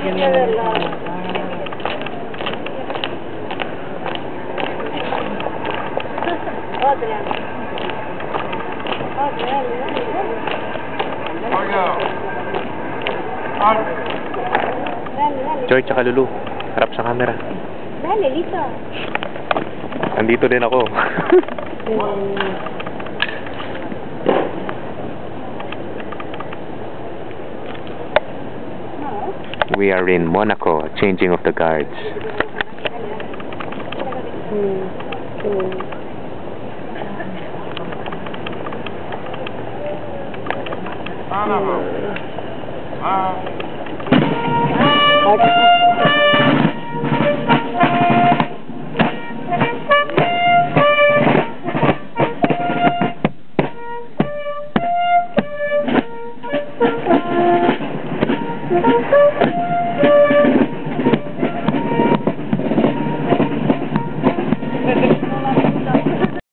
Joy, tsaka Lulu. Harap sa camera. Dali, dito. Andito din ako. We are in Monaco, changing of the guards.